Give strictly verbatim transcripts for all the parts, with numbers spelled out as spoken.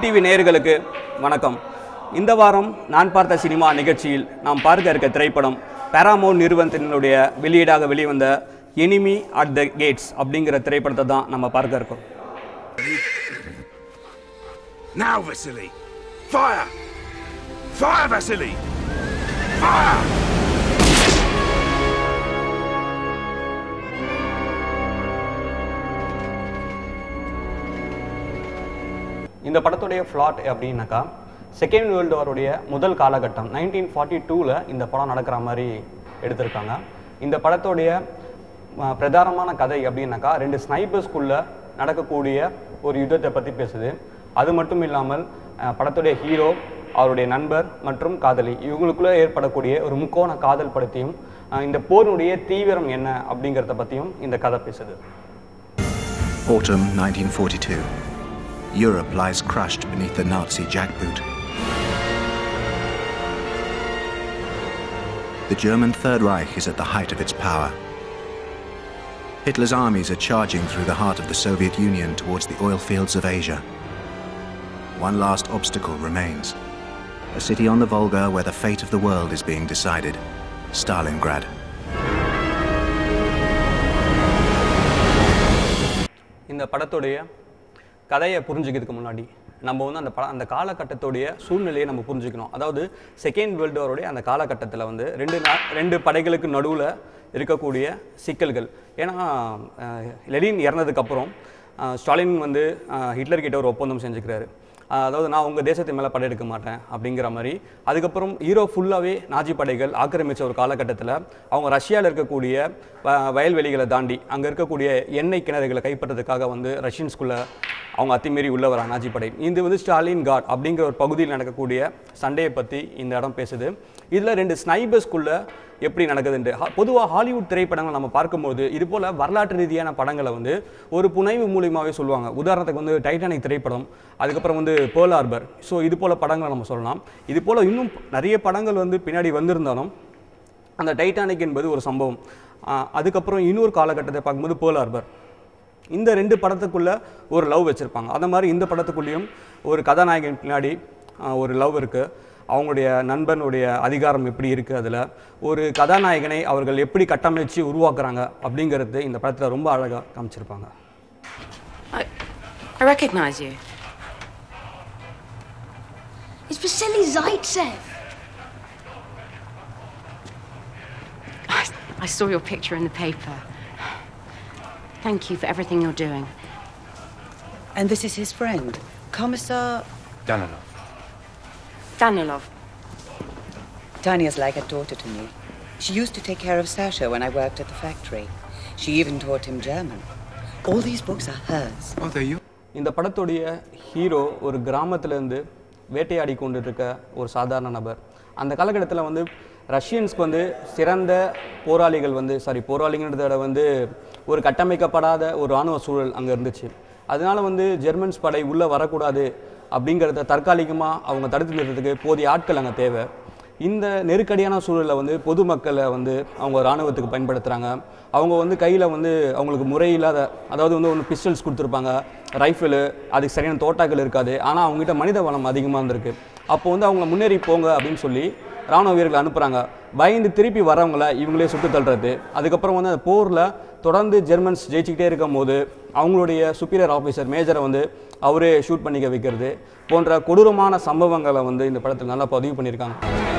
Win TV நேயர்களுக்கு வணக்கம். இந்த வாரம் நான் பார்த்த சினிமா நிகழ்ச்சியில் நாம் பார்க்க இருக்க திரைப்படம் பாராமவுண்ட் நிறுவனத்தினுடைய வெளியீடாக வெளிவந்த எனிமி அட் த கேட்ஸ் அப்படிங்கிற திரைப்படத்தை தான் நம்ம பார்க்க இருக்கோம். Now Vasily, fire! Fire Vasily! Fire! இந்த படத்துடைய ஃப்ளாட் அப்படின்னாக்கா செகண்ட் வேர்ல்டு வாருடைய முதல் காலகட்டம் நைன்டீன் ஃபார்ட்டி டூவில் இந்த படம் நடக்கிற மாதிரி எடுத்திருக்காங்க. இந்த படத்துடைய பிரதானமான கதை அப்படின்னாக்கா ரெண்டு ஸ்னைப்பர்ஸ்குள்ளே நடக்கக்கூடிய ஒரு யுத்தத்தை பற்றி பேசுது. அது மட்டும் இல்லாமல் படத்துடைய ஹீரோ, அவருடைய நண்பர் மற்றும் காதலி இவங்களுக்குள்ளே ஏற்படக்கூடிய ஒரு முக்கோண காதல் படத்தையும் இந்த போரினுடைய தீவிரம் என்ன அப்படிங்கிறத பற்றியும் இந்த கதை பேசுது. Autumn nineteen forty-two. Europe lies crushed beneath the Nazi jackboot. The German Third Reich is at the height of its power. Hitler's armies are charging through the heart of the Soviet Union towards the oil fields of Asia. One last obstacle remains. A city on the Volga where the fate of the world is being decided. Stalingrad. இந்த படத்துடைய கதையை புரிஞ்சுக்கிறதுக்கு முன்னாடி நம்ம வந்து அந்த ப அந்த காலகட்டத்துடைய சூழ்நிலையை நம்ம புரிஞ்சுக்கணும். அதாவது செகண்ட் வேர்ல்டு வாருடைய அந்த காலகட்டத்தில் வந்து ரெண்டு நா ரெண்டு படைகளுக்கு நடுவில் இருக்கக்கூடிய சிக்கல்கள். ஏன்னா லெனின் இறந்ததுக்கப்புறம் ஸ்டாலின் வந்து ஹிட்லர்கிட்ட ஒரு ஒப்பந்தம் செஞ்சுக்கிறாரு. அதாவது நான் உங்கள் தேசத்து மேலே படையெடுக்க மாட்டேன் அப்படிங்கிற மாதிரி. அதுக்கப்புறம் ஈரோ ஃபுல்லாகவே நாஜி படைகள் ஆக்கிரமித்த ஒரு காலகட்டத்தில் அவங்க ரஷ்யாவில் இருக்கக்கூடிய வயல்வெளிகளை தாண்டி அங்கே இருக்கக்கூடிய எண்ணெய் கிணறுகளை கைப்பற்றதுக்காக வந்து ரஷ்யன்ஸ்குள்ளே அவங்க அத்துமீறி உள்ளே வராங்க நாஜி படை. இது வந்து ஸ்டாலின் காட் அப்படிங்கிற ஒரு பகுதியில் நடக்கக்கூடிய சண்டையை பற்றி இந்த இடம் பேசுது. இதில் ரெண்டு ஸ்னைபர்ஸ்குள்ளே எப்படி நடக்குதுன்ட்டு பொதுவாக ஹாலிவுட் திரைப்படங்கள் நம்ம பார்க்கும்போது இது போல் வரலாற்று ரீதியான படங்களை வந்து ஒரு புனைவு மூலியமாகவே சொல்லுவாங்க. உதாரணத்துக்கு வந்து டைட்டானிக் திரைப்படம், அதுக்கப்புறம் வந்து பேர்ல் ஹார்பர். ஸோ இது போல் படங்களை நம்ம சொல்லலாம். இது போல் இன்னும் நிறைய படங்கள் வந்து பின்னாடி வந்திருந்தாலும் அந்த டைட்டானிக் என்பது ஒரு சம்பவம். அதுக்கப்புறம் இன்னொரு காலகட்டத்தை பார்க்கும்போது பேர்ல் ஹார்பர். இந்த ரெண்டு படத்துக்குள்ளே ஒரு லவ் வச்சுருப்பாங்க. அந்த மாதிரி இந்த படத்துக்குள்ளேயும் ஒரு கதாநாயகன் பின்னாடி ஒரு லவ் இருக்குது. அவங்களுடைய நண்பனுடைய அதிகாரம் எப்படி இருக்குது, அதில் ஒரு கதாநாயகனை அவர்கள் எப்படி கட்டமைச்சு உருவாக்குறாங்க அப்படிங்கிறது இந்த படத்தில் ரொம்ப அழகாக காமிச்சிருப்பாங்க. I, I recognize you. It's Vasily Zaitsev. I, I saw your picture in the paper. Thank you for everything you're doing. And this is his friend, Commissar Danilov. Danilov. Tanya's like a daughter to me. She used to take care of Sasha when I worked at the factory. She even taught him German. All these books are hers. Oh, they're you? இந்த படத்துடைய hero ஒரு கிராமத்திலேருந்து வேட்டையாடி கொண்டு இருக்க ஒரு சாதாரண நபர். அந்த காலகட்டத்தில் வந்து ரஷ்யன்ஸ்க்கு வந்து சிறந்த போராளிகள் வந்து சாரி போராளிங்கிறத வந்து ஒரு கட்டமைக்கப்படாத ஒரு இராணுவ சூழல் அங்கே இருந்துச்சு. அதனால வந்து ஜெர்மன்ஸ் படை உள்ளே வரக்கூடாது அப்படிங்கிறத தற்காலிகமாக அவங்க தடுத்து நிறுத்துறதுக்கு போதிய ஆட்கள் அங்கே தேவை. இந்த நெருக்கடியான சூழலில் வந்து பொதுமக்களை வந்து அவங்க இராணுவத்துக்கு பயன்படுத்துகிறாங்க. அவங்க வந்து கையில் வந்து அவங்களுக்கு முறையில்லாத அதாவது வந்து ஒன்று பிஸ்டல்ஸ் கொடுத்துருப்பாங்க, ரைஃபிளு, அதுக்கு சரியான தோட்டாக்கள் இருக்காது. ஆனால் அவங்ககிட்ட மனித வளம் அதிகமாக இருந்திருக்கு. அப்போ வந்து அவங்கள முன்னேறி போங்க அப்படின்னு சொல்லி இராணுவ வீரர்கள் அனுப்புகிறாங்க. பயந்து திருப்பி வரவங்கள இவங்களே சுட்டு தள்ளுறது. அதுக்கப்புறம் வந்து அந்த போரில் தொடர்ந்து ஜெர்மன்ஸ் ஜெயிச்சுக்கிட்டே இருக்கும் போது அவங்களுடைய சுப்பீரியர் ஆஃபீஸர் மேஜரை வந்து அவரே ஷூட் பண்ணிக்க வைக்கிறது போன்ற கொடூரமான சம்பவங்களை வந்து இந்த படத்தில் நல்லா பதிவு பண்ணியிருக்காங்க.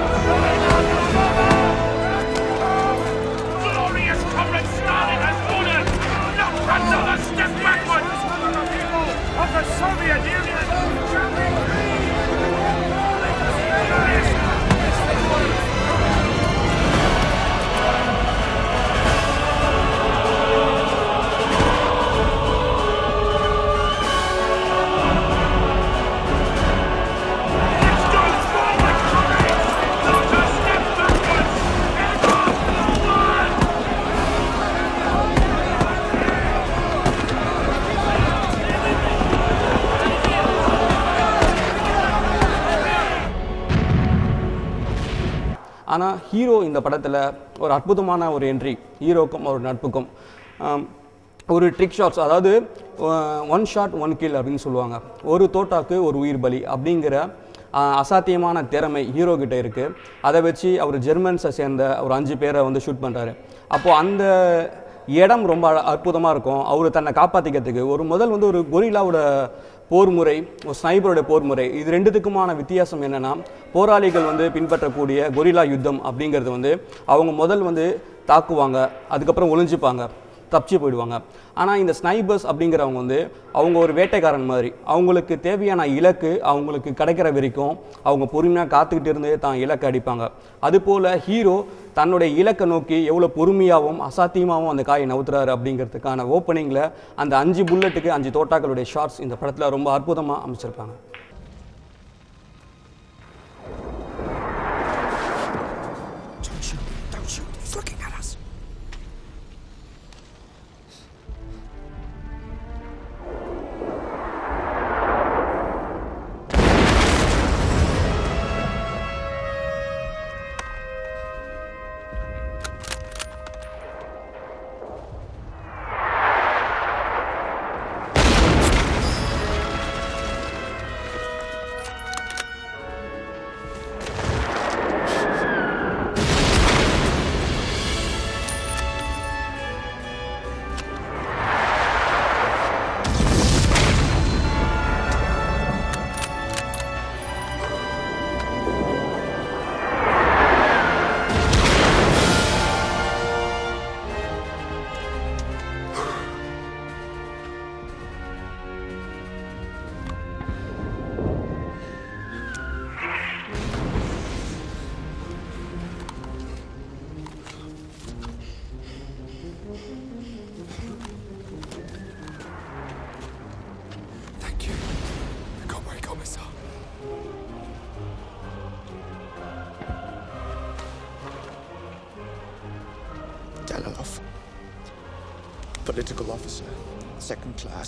ஆனால் ஹீரோ இந்த படத்தில் ஒரு அற்புதமான ஒரு என்ட்ரி, ஹீரோக்கும் ஒரு நட்புக்கும். ஒரு ட்ரிக் ஷாட்ஸ், அதாவது ஒன் ஷாட் ஒன் கில் அப்படின்னு சொல்லுவாங்க. ஒரு தோட்டாக்கு ஒரு உயிர் பலி அப்படிங்கிற அசாத்தியமான திறமை ஹீரோ கிட்ட இருக்குது. அதை வச்சு அவர் ஜெர்மன்ஸை சேர்ந்த ஒரு அஞ்சு பேரை வந்து ஷூட் பண்ணுறாரு. அப்போது அந்த இடம் ரொம்ப அற்புதமாக இருக்கும். அவர் தன்னை காப்பாற்றிக்கிறதுக்கு ஒரு முதல் வந்து ஒரு கொரில்லாவோட போர் முறை, ஒரு ஸ்னைப்பரோட போர் முறை, இது ரெண்டுத்துக்குமான வித்தியாசம் என்னென்னா, போராளிகள் வந்து பின்பற்றக்கூடிய கொரில்லா யுத்தம் அப்படிங்கிறது வந்து அவங்க முதல் வந்து தாக்குவாங்க, அதுக்கப்புறம் ஒளிஞ்சிப்பாங்க, தப்பிச்சு போயிடுவாங்க. ஆனால் இந்த ஸ்னைப்பர்ஸ் அப்படிங்கிறவங்க வந்து அவங்க ஒரு வேட்டைக்காரன் மாதிரி, அவங்களுக்கு தேவையான இலக்கு அவங்களுக்கு கிடைக்கிற வரைக்கும் அவங்க பொறுமையாக காத்துக்கிட்டு இருந்து தான் இலக்கை அடிப்பாங்க. அதுபோல் ஹீரோ தன்னுடைய இலக்கை நோக்கி எவ்வளோ பொறுமையாகவும் அசாத்தியமாகவும் அந்த காயை நவுத்துறாரு அப்படிங்கிறதுக்கான ஓப்பனிங்கில் அந்த அஞ்சு புல்லட்டுக்கு அஞ்சு தோட்டாக்களுடைய ஷார்ட்ஸ் இந்த படத்தில் ரொம்ப அற்புதமாக அமைச்சிருப்பாங்க. Political officer, second class,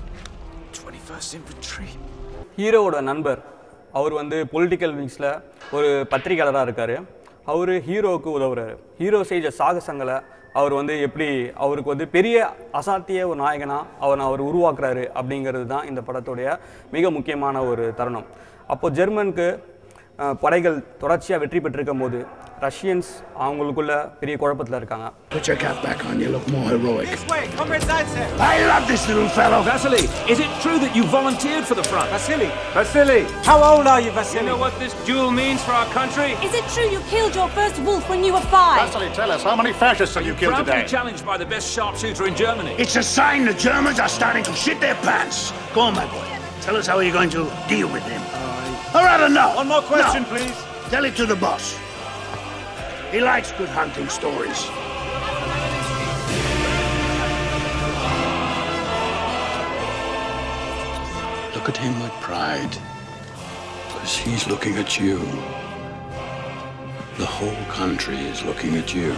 twenty-first infantry. ஹீரோவோட நண்பர் அவர் வந்து பொலிட்டிக்கல் விங்ஸில் ஒரு பத்திரிகையாளராக இருக்கார். அவர் ஹீரோவுக்கு உதவுறாரு. ஹீரோ செஞ்ச சாகசங்களை அவர் வந்து எப்படி அவருக்கு வந்து பெரிய அசாத்திய ஒரு நாயகனாக அவர் அவர் உருவாக்குறாரு அப்படிங்கிறது தான் இந்த படத்துடைய மிக முக்கியமான ஒரு தருணம். அப்போது ஜெர்மனுக்கு படைகள் தொடர்ச்சியாக வெற்றி பெற்றிருக்கும் போது ரஷ்யன்ஸ் அவங்களுக்குள்ள பெரிய குழப்பத்தில் இருக்காங்க. Put your cap back on, you look more heroic. This way, Comrade Zaitsev! I love this little fellow. Vasily, is it true that you volunteered for the front? Vasily! Vasily! How old are you, Vasily? You know what this duel means for our country? Is it true you killed your first wolf when you were five? Vasily, tell us, how many fascists have you killed Proudly today? challenged by the best sharpshooter in Germany. It's a sign the Germans are starting to shit their pants. Go on, my boy. Tell us how you're going to deal with him. Uh, or rather, no. One more question, no. please. Tell it to the boss. He likes good hunting stories. Look at him with pride, because he's looking at you. The whole country is looking at you.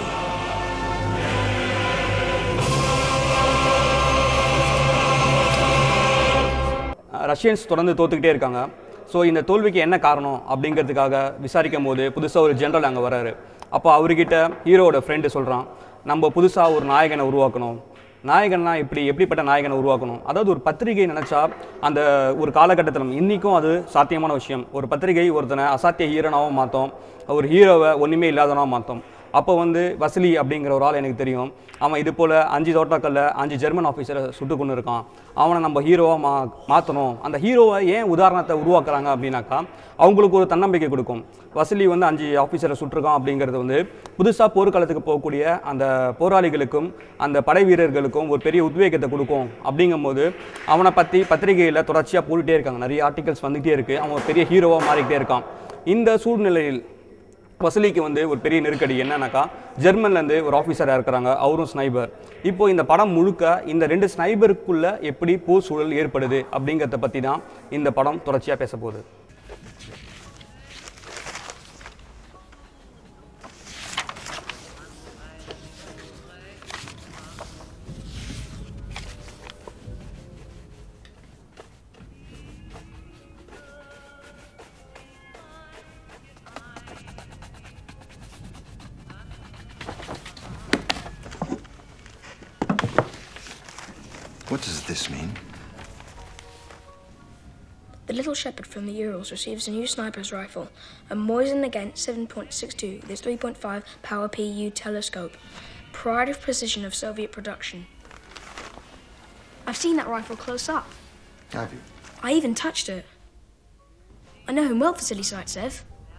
Russians தொடர்ந்து தோத்துக்கிட்டே இருக்காங்க. So இந்த தோல்விக்கு என்ன காரணம் அப்படிங்கிறதுக்காக விசாரிக்கும் போது புதுசாக ஒரு ஜெனரல் அங்கே வராரு. அப்போ அவர்கிட்ட ஹீரோவோட ஃப்ரெண்டு சொல்கிறான், நம்ம புதுசாக ஒரு நாயகனை உருவாக்கணும். நாயகன்னா எப்படி எப்படிப்பட்ட நாயகனை உருவாக்கணும், அதாவது ஒரு பத்திரிகை நினச்சா அந்த ஒரு காலகட்டத்தில் இன்றைக்கும் அது சாத்தியமான விஷயம். ஒரு பத்திரிகை ஒருத்தனை அசாத்திய ஹீரோனாகவும் மாற்றோம், ஒரு ஹீரோவை ஒன்றுமே இல்லாதவனாகவும் மாற்றோம். அப்போ வந்து வசலி அப்படிங்கிற ஒரு ஆள் எனக்கு தெரியும். அவன் இது போல் அஞ்சு தோட்டாக்களில் அஞ்சு ஜெர்மன் ஆஃபீஸரை சுட்டு கொண்டு இருக்கான். அவனை நம்ம ஹீரோவாக மா மாற்றணும். அந்த ஹீரோவை ஏன் உதாரணத்தை உருவாக்குறாங்க அப்படின்னாக்கா அவங்களுக்கு ஒரு தன்னம்பிக்கை கொடுக்கும். வசலி வந்து அஞ்சு ஆஃபீஸரை சுட்டிருக்கான் அப்படிங்கிறது வந்து புதுசாக போர்க்காலத்துக்கு போகக்கூடிய அந்த போராளிகளுக்கும் அந்த படை வீரர்களுக்கும் ஒரு பெரிய உத்வேகத்தை கொடுக்கும். அப்படிங்கும்போது அவனை பற்றி பத்திரிகையில் தொடர்ச்சியாக போட்டுகிட்டே இருக்காங்க, நிறைய ஆர்டிகல்ஸ் வந்துகிட்டே இருக்குது. அவன் பெரிய ஹீரோவாக மாறிக்கிட்டே இருக்கான். இந்த சூழ்நிலையில் வசலிக்கு வந்து ஒரு பெரிய நெருக்கடி என்னன்னாக்கா, ஜெர்மன்லேருந்து ஒரு ஆஃபீஸராக இருக்கிறாங்க, அவரும் ஸ்னைபர். இப்போது இந்த படம் முழுக்க இந்த ரெண்டு ஸ்னைபருக்குள்ளே எப்படி போர் சூழல் ஏற்படுது அப்படிங்கிறத பற்றி தான் இந்த படம் தொடர்ச்சியாக பேச போகுது. What does this mean? The little shepherd from the Urals receives a new sniper's rifle, a Mosin against seven point six two with its three point five power P U telescope. Pride of precision of Soviet production. I've seen that rifle close up. Have you? I even touched it. I know him well, Vasily Zaitsev.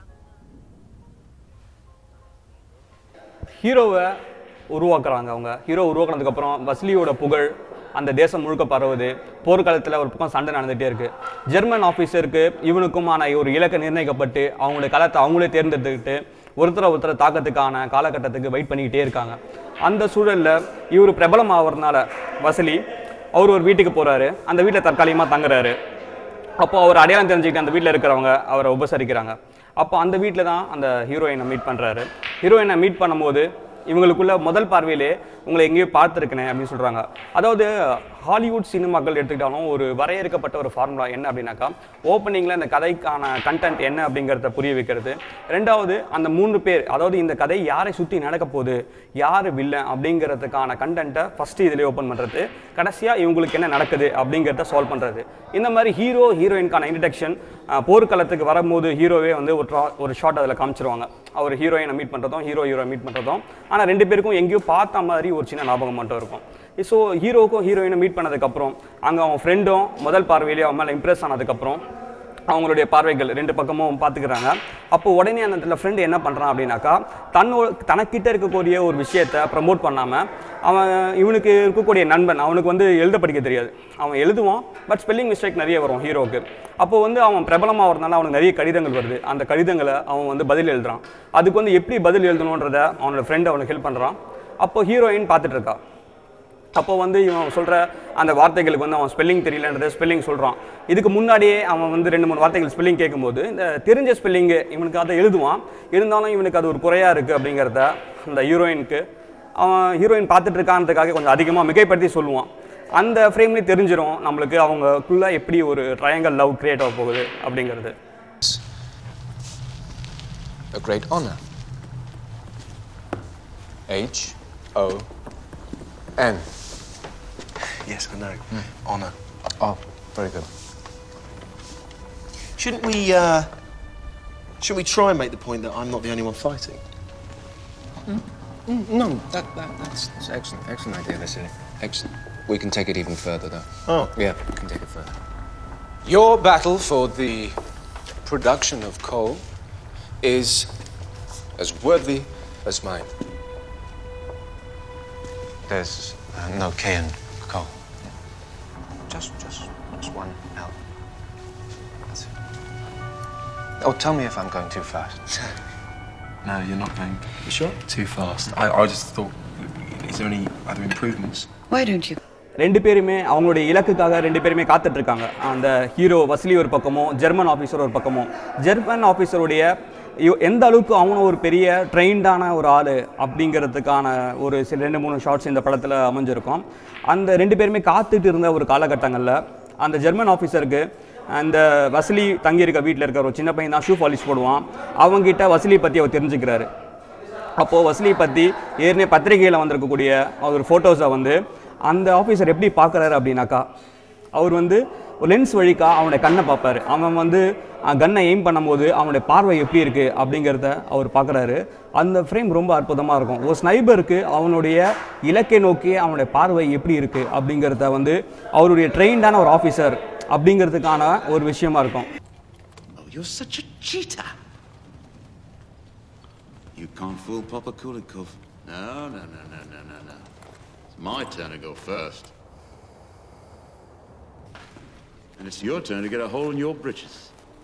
ஹீரோவை உருவாக்குறாங்க அவங்க. Hero உருவாக்குனதுக்கப்புறம் வசலியோட புகழ் அந்த தேசம் முழுக்க பரவுது. போர்க்காலத்தில் ஒரு பக்கம் சண்டை நடந்துகிட்டே இருக்குது. ஜெர்மன் ஆஃபீஸருக்கு இவனுக்குமான ஒரு இலக்கை நிர்ணயிக்கப்பட்டு அவங்களுடைய களத்தை அவங்களே தேர்ந்தெடுத்துக்கிட்டு ஒருத்தரை ஒருத்தரை தாக்கத்துக்கான காலகட்டத்துக்கு வெயிட் பண்ணிக்கிட்டே இருக்காங்க. அந்த சூழலில் இவர் பிரபலம் ஆகிறதுனால வசலி அவர் ஒரு வீட்டுக்கு போகிறாரு. அந்த வீட்டில் தற்காலிகமாக தங்குறாரு. அப்போது அவர் அடையாளம் தெரிஞ்சுக்கிட்டு அந்த வீட்டில் இருக்கிறவங்க அவரை உபசரிக்கிறாங்க. அப்போ அந்த வீட்டில் தான் அந்த ஹீரோயினை மீட் பண்ணுறாரு. ஹீரோயினை மீட் பண்ணும்போது இவங்களுக்குள்ள முதல் பார்வையிலே உங்களை எங்கேயோ பார்த்துருக்கேன் அப்படின்னு சொல்கிறாங்க. அதாவது ஹாலிவுட் சினிமாக்கள் எடுத்துக்கிட்டாலும் ஒரு வரையறுக்கப்பட்ட ஒரு ஃபார்முலா என்ன அப்படின்னாக்கா, ஓப்பனிங்கில் இந்த கதைக்கான கண்டென்ட் என்ன அப்படிங்கிறத புரிய வைக்கிறது. ரெண்டாவது அந்த மூன்று பேர், அதாவது இந்த கதை யாரை சுற்றி நடக்க போகுது, யார் வில்லன் அப்படிங்கிறதுக்கான கண்டென்ட்டை ஃபஸ்ட்டு இதிலே ஓப்பன் பண்ணுறது. கடைசியாக இவங்களுக்கு என்ன நடக்குது அப்படிங்கிறத சால்வ் பண்ணுறது. இந்த மாதிரி ஹீரோ ஹீரோயின்கான இன்ட்ரடக்ஷன் போர்க்களத்துக்கு வரும்போது ஹீரோவே வந்து ஒரு ஒரு ஷார்ட் அதில் காமிச்சிருவாங்க. அவர் ஹீரோயினை மீட் பண்ணுறதும் ஹீரோ ஹீரோ மீட் பண்ணுறதும். ஆனால் ரெண்டு பேருக்கும் எங்கேயோ பார்த்த மாதிரி ஒரு சின்ன ஞாபகம் மட்டும் இருக்கும். ஸோ ஹீரோவுக்கும் ஹீரோயினை மீட் பண்ணதுக்கப்புறம் அங்கே அவன் ஃப்ரெண்டும் முதல் பார்வையிலேயே அவன் மேலே இம்ப்ரெஸ் ஆனதுக்கப்புறம் அவங்களுடைய பார்வைகள் ரெண்டு பக்கமும் பார்த்துக்கிறாங்க. அப்போ உடனே அந்த இடத்துல ஃப்ரெண்டு என்ன பண்ணுறான் அப்படின்னாக்கா, தன்னோ தனக்கிட்ட இருக்கக்கூடிய ஒரு விஷயத்தை ப்ரமோட் பண்ணாமல் அவன் இவனுக்கு இருக்கக்கூடிய நண்பன், அவனுக்கு வந்து எழுத படிக்க தெரியாது, அவன் எழுதுவான் பட் ஸ்பெல்லிங் மிஸ்டேக் நிறைய வரும் ஹீரோவுக்கு. அப்போது வந்து அவன் பிரபலமாகிறதுனால அவனுக்கு நிறைய கடிதங்கள் வருது. அந்த கடிதங்களை அவன் வந்து பதில் எழுதுறான். அதுக்கு வந்து எப்படி பதில் எழுதணுன்றத அவனோட ஃப்ரெண்டு அவனுக்கு ஹெல்ப் பண்ணுறான். அப்போ ஹீரோயின் பார்த்துட்ருக்கா. அப்போ வந்து இவன் சொல்கிற அந்த வார்த்தைகளுக்கு வந்து அவன் ஸ்பெல்லிங் தெரியலன்றத ஸ்பெல்லிங் சொல்கிறான். இதுக்கு முன்னாடியே அவன் வந்து ரெண்டு மூணு வார்த்தைகள் ஸ்பெல்லிங் கேட்கும்போது இந்த தெரிஞ்ச ஸ்பெல்லிங்கு இவனுக்கு அதை எழுதுவான். இருந்தாலும் இவனுக்கு அது ஒரு குறையாக இருக்குது அப்படிங்கிறத அந்த ஹீரோயினுக்கு அவன் ஹீரோயின் பார்த்துட்ருக்கான்றதுக்காக கொஞ்சம் அதிகமாக மிகைப்படுத்தி சொல்லுவான். அந்த ஃப்ரேம்லேயே தெரிஞ்சிடும் நம்மளுக்கு அவங்களுக்குள்ளே எப்படி ஒரு ட்ரையாங்கல் லவ் கிரியேட் ஆக போகுது அப்படிங்கிறது. A great honor. H O N. Yes, I know. Mm. Honor. Oh, very good. Shouldn't we, uh... Shouldn't we try and make the point that I'm not the only one fighting? Mm. Mm, no, that, that, that's, that's excellent. Excellent idea, Vasily. Excellent. We can take it even further, though. Oh. Yeah, we can take it further. Your battle for the production of coal is as worthy as mine. There's uh, no K in coal. Just, just, just one L. That's it. Oh, tell me if I'm going too fast. No, you're not going. You sure? Too fast. I, I just thought, is there any other improvements? Why don't you? ரெண்டு பேருமே அவங்களுடைய இலக்குக்காக ரெண்டு பேருமே காத்துட்ருக்காங்க. அந்த hero வசலி ஒரு பக்கமும் German officer ஒரு பக்கமும். ஜெர்மன் ஆஃபீஸருடைய எந்த அளவுக்கு அவனும் ஒரு பெரிய ட்ரெயின்டான ஒரு ஆள் அப்படிங்கிறதுக்கான ஒரு சில ரெண்டு மூணு ஷார்ட்ஸ் இந்த படத்தில் அமைஞ்சிருக்கும். அந்த ரெண்டு பேருமே காத்துட்டு இருந்த ஒரு காலகட்டங்களில் அந்த ஜெர்மன் ஆஃபீஸருக்கு அந்த வசலி தங்கியிருக்க வீட்டில் இருக்கிற ஒரு சின்ன பையன் தான் ஷூ பாலிஷ் போடுவான். அவங்ககிட்ட வசலி பற்றி அவர் தெரிஞ்சுக்கிறாரு. அப்போது வசலி பற்றி ஏற்கனவே பத்திரிகையில் வந்திருக்கக்கூடிய ஒரு ஃபோட்டோஸை வந்து அந்த ஆஃபீஸர் எப்படி பார்க்குறாரு அப்படின்னாக்கா, அவர் வந்து ஒரு லென்ஸ் வழிக்கா அவனுடைய கண்ணை பார்ப்பார். அவன் வந்து கன்னை எய்ம் பண்ணும்போது அவனுடைய பார்வை எப்படி இருக்குது அப்படிங்கிறத அவர் பார்க்குறாரு. அந்த ஃப்ரேம் ரொம்ப அற்புதமாக இருக்கும். ஒரு ஸ்னைபருக்கு அவனுடைய இலக்கை நோக்கி அவனுடைய பார்வை எப்படி இருக்குது அப்படிங்கிறத வந்து அவருடைய ட்ரெயின்டான ஒரு ஆஃபீஸர் அப்படிங்கிறதுக்கான ஒரு விஷயமா இருக்கும். Oh, you're such a cheater. You can't fool Papa Kulikov. No, no, no, no, no, no, no. It's my turn to go first. And it's your turn to get a hole in your britches.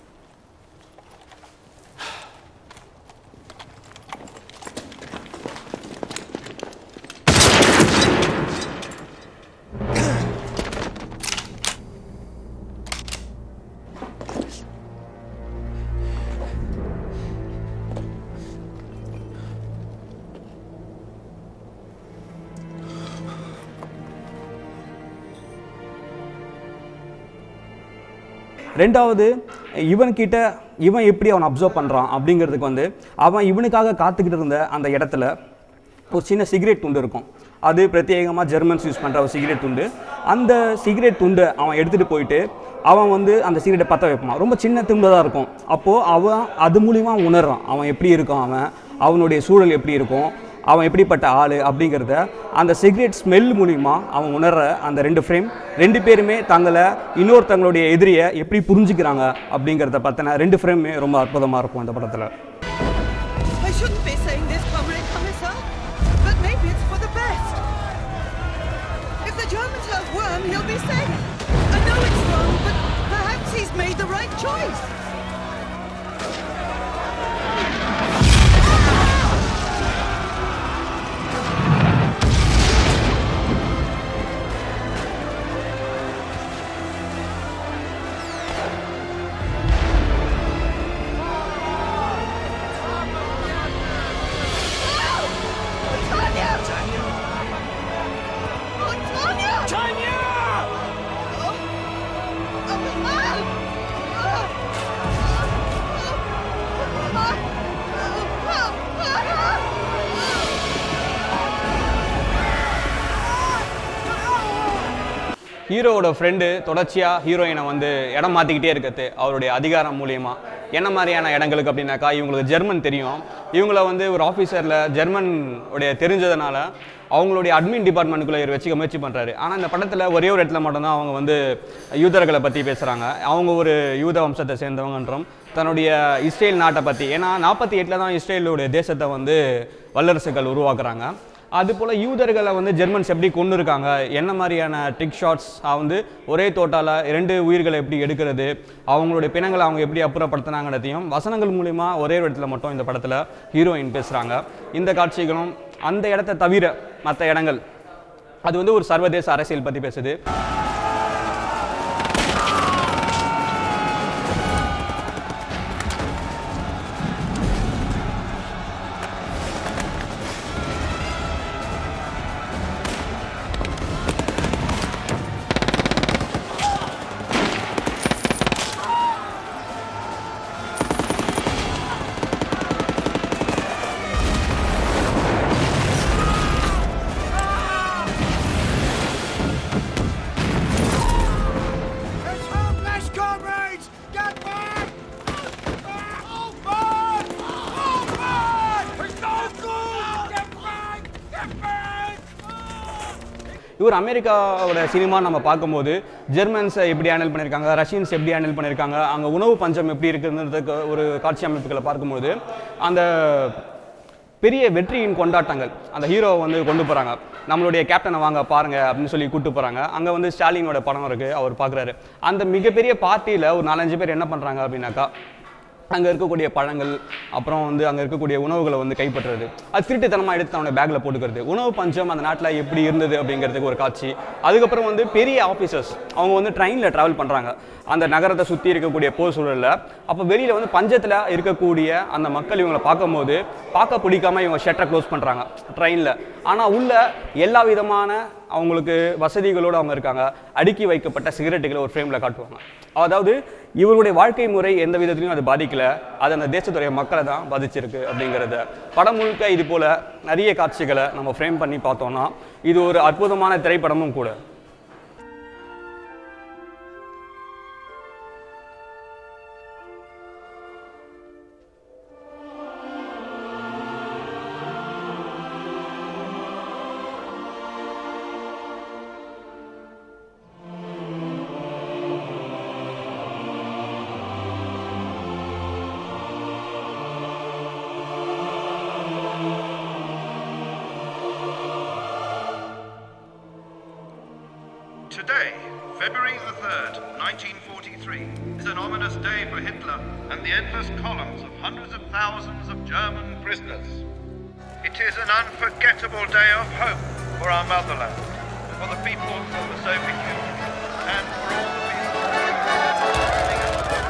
ரெண்டாவது இவன்கிட்ட இவன் எப்படி அவனை observe பண்ணுறான் அப்படிங்கிறதுக்கு வந்து அவன் இவனுக்காக காத்துக்கிட்டு இருந்த அந்த இடத்துல ஒரு சின்ன சிகரெட் துண்டு இருக்கும். அது பிரத்யேகமாக ஜெர்மன்ஸ் யூஸ் பண்ணுற ஒரு சிகரெட் துண்டு. அந்த சிகரெட் துண்டை அவன் எடுத்துகிட்டு போயிட்டு அவன் வந்து அந்த சிகரெட்டை பற்ற வைப்பான். ரொம்ப சின்ன துண்டு தான் இருக்கும். அப்போது அவன் அது மூலிமா உணர்றான் அவன் எப்படி இருக்கான், அவன் அவனுடைய சூழல் எப்படி இருக்கும், அவன் எப்படிப்பட்ட ஆள் அப்படிங்கிறத அந்த சிகரெட் ஸ்மெல் மூலிமா அவன் உணர்ற அந்த ரெண்டு ஃப்ரேம் ரெண்டு பேருமே தங்களை இன்னொருத்தங்களுடைய எதிரியை எப்படி புரிஞ்சுக்கிறாங்க அப்படிங்கிறத பற்றின ரெண்டு ஃப்ரேமே ரொம்ப அற்புதமாக இருக்கும் இந்த படத்தில். I shouldn't be saying this, Comrade Commissar, but maybe it's for the best. If the Germans have Worm, he'll be safe. I know it's wrong, but perhaps he's made the right choice. ஹீரோவோட friend தொடர்ச்சியாக ஹீரோயினை வந்து இடம் மாற்றிக்கிட்டே இருக்கிறது அவருடைய அதிகாரம் மூலியமாக. என்ன மாதிரியான இடங்களுக்கு அப்படின்னாக்கா, இவங்களுக்கு ஜெர்மன் தெரியும். இவங்கள வந்து ஒரு ஆஃபீஸரில் ஜெர்மன் உடைய தெரிஞ்சதுனால அவங்களுடைய அட்மின் டிபார்ட்மெண்ட்டுக்குள்ளே இவர் வச்சுக்க முயற்சி பண்ணுறாரு. ஆனால் இந்த படத்தில் ஒரே ஒரு இடத்துல மட்டும்தான் அவங்க வந்து யூதர்களை பற்றி பேசுகிறாங்க. அவங்க ஒரு யூத வம்சத்தை சேர்ந்தவங்கன்றும் தன்னுடைய இஸ்ரேல் நாட்டை பற்றி, ஏன்னா நாற்பத்தி எட்டில் தான் இஸ்ரேலுடைய தேசத்தை வந்து வல்லரசுகள் உருவாக்குறாங்க. அதுபோல் யூதர்களை வந்து ஜெர்மன்ஸ் எப்படி கொண்டு இருக்காங்க, என்ன மாதிரியான ட்ரிக் ஷாட்ஸ் வந்து ஒரே தோட்டால் இரண்டு உயிர்களை எப்படி எடுக்கிறது, அவங்களுடைய பிணங்களை அவங்க எப்படி அப்புறப்படுத்தினாங்கிறதையும் வசனங்கள் மூலிமா ஒரே ஒரு இடத்துல மட்டும் இந்த படத்தில் ஹீரோயின் பேசுகிறாங்க. இந்த காட்சிகளும் அந்த இடத்த தவிர மற்ற இடங்கள் அது வந்து ஒரு சர்வதேச அரசியல் பற்றி பேசுது. இவர் அமெரிக்காவோட சினிமா நம்ம பார்க்கும்போது ஜெர்மன்ஸை எப்படி ஹேண்டில் பண்ணியிருக்காங்க, ரஷ்யன்ஸ் எப்படி ஹேண்டில் பண்ணியிருக்காங்க, அங்கே உணவு பஞ்சம் எப்படி இருக்குன்றதுக்கு ஒரு காட்சி அமைப்புகளை பார்க்கும்போது அந்த பெரிய வெற்றியின் கொண்டாட்டங்கள் அந்த ஹீரோவை வந்து கொண்டு போகிறாங்க. நம்மளுடைய கேப்டனை வாங்க பாருங்கள் அப்படின்னு சொல்லி கூப்பிட்டு போகிறாங்க. அங்கே வந்து ஸ்டாலினோட படம் இருக்குது, அவர் பார்க்குறாரு. அந்த மிகப்பெரிய பார்ட்டியில் ஒரு நாலஞ்சு பேர் என்ன பண்ணுறாங்க அப்படின்னாக்கா, அங்கே இருக்கக்கூடிய பழங்கள் அப்புறம் வந்து அங்கே இருக்கக்கூடிய உணவுகளை வந்து கைப்பற்றுறது, அது திருட்டுத்தனமாக எடுத்து அவனை பேக்கில் போட்டுக்கிறது. உணவு பஞ்சம் அந்த நாட்டில் எப்படி இருந்தது அப்படிங்கிறதுக்கு ஒரு காட்சி. அதுக்கப்புறம் வந்து பெரிய ஆஃபீஸர்ஸ் அவங்க வந்து ட்ரெயினில் ட்ராவல் பண்ணுறாங்க அந்த நகரத்தை சுற்றி இருக்கக்கூடிய போர் சூழலில். அப்போ வெளியில் வந்து பஞ்சத்தில் இருக்கக்கூடிய அந்த மக்கள் இவங்களை பார்க்கும்போது பார்க்க பிடிக்காம இவங்க ஷட்டரை க்ளோஸ் பண்ணுறாங்க ட்ரெயினில். ஆனால் உள்ள எல்லா விதமான அவங்களுக்கு வசதிகளோடு அவங்க இருக்காங்க. அடுக்கி வைக்கப்பட்ட சிகரெட்டுகளை ஒரு ஃப்ரேமில் காட்டுவாங்க. அதாவது இவருடைய வாழ்க்கை முறை எந்த விதத்துலையும் அது பாதிக்கலை, அது அந்த தேசத்துடைய மக்களை தான் பாதிச்சிருக்கு அப்படிங்கிறத படம் முழுக்க இது போல் நிறைய காட்சிகளை நம்ம ஃப்ரேம் பண்ணி பார்த்தோம்னா இது ஒரு அற்புதமான திரைப்படமும் கூட. Today, February the third, nineteen forty-three, is an ominous day for Hitler and the endless columns of hundreds of thousands of German prisoners. It is an unforgettable day of hope for our motherland, for the people of the Soviet Union, and for all the people running into the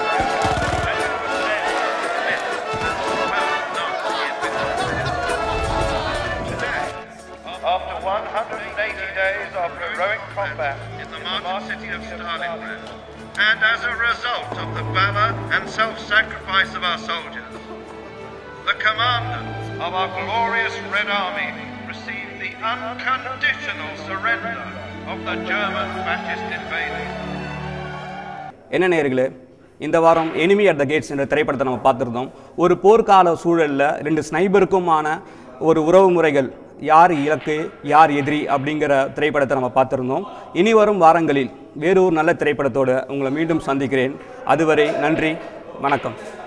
Today, after one hundred eighty days of heroic combat in the martyred city of Stalingrad, and as a result of the valor and self-sacrifice of our soldiers, the commander of our glorious Red Army received the unconditional surrender of the German fascist invaders. என்ன நேயர்களே, இந்த வாரம் enemy at the cats என்ற திரைப்படத்தை நம்ம பார்த்துருந்தோம். ஒரு போர்க்கால சூழலில் ரெண்டு ஸ்னைபருக்குமான ஒரு உறவு முறைகள், யார் இலக்கு யார் எதிரி அப்படிங்கிற திரைப்படத்தை நம்ம பார்த்துருந்தோம். இனி வரும் வாரங்களில் வேறு ஒரு நல்ல திரைப்படத்தோடு உங்களை மீண்டும் சந்திக்கிறேன். அதுவரை நன்றி, வணக்கம்.